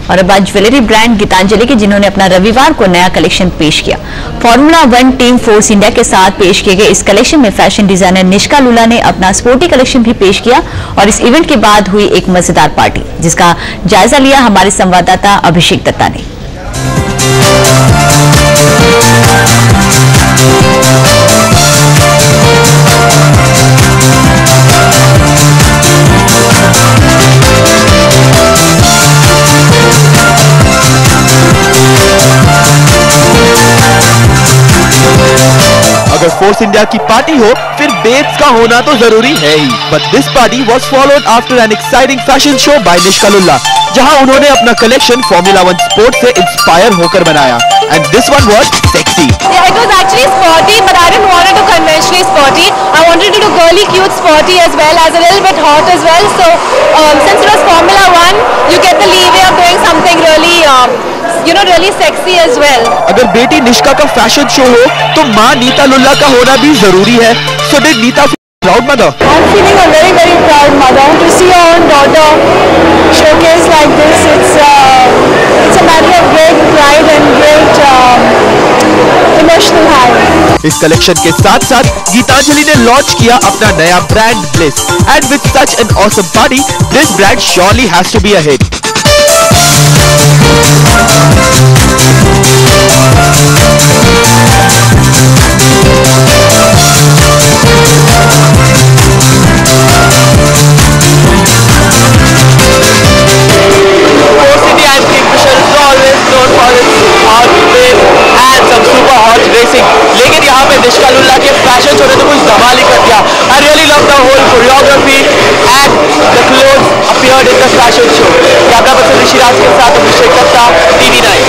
और अब आज ज्वेलरी ब्रांड गीतांजलि के जिन्होंने अपना रविवार को नया कलेक्शन पेश किया। फॉर्मूला 1 टीम फोर्स इंडिया के साथ पेश किए गए इस कलेक्शन में फैशन डिजाइनर निष्का लुला ने अपना स्पोर्टी कलेक्शन भी पेश किया और इस इवेंट के बाद हुई एक मजेदार पार्टी, जिसका जायजा लिया हमारे संवाददाता अभिषेक दत्ता ने। अगर फोर्स इंडिया की पार्टी हो फिर बेब्स का होना तो जरूरी है ही। But this party was followed after an exciting fashion show by Nishka Lulla, जहां उन्होंने अपना कलेक्शन फॉर्मूला 1 स्पोर्ट से इंस्पायर होकर बनाया। And this one was sexy. Yeah, it was actually sporty, but I didn't want it to conventionally sporty. I wanted to do girly, cute, sporty as well as a little bit hot as well. So since it was Formula 1, you get the leeway of doing something really, really sexy as well. अगर बेटी निष्का का fashion show हो तो माँ नीता लुला का होना भी जरूरी है। So did Neeta feel proud mother? I'm feeling a very, very proud mother to see her own daughter showcase like this. It's a matter of great pride and great emotional high. इस collection के साथ साथ गीतांजलि ने launch किया अपना नया brand bliss, and with such an awesome party this brand surely has to be a hit. लेकिन यहाँ पे निष्का लुला के फैशन शो ने तो कुछ धमाल ही कर दिया। I really love the whole choreography and the clothes appeared in the fashion show। Camera person Rishiraj के साथ अभिषेक दत्ता, TV9।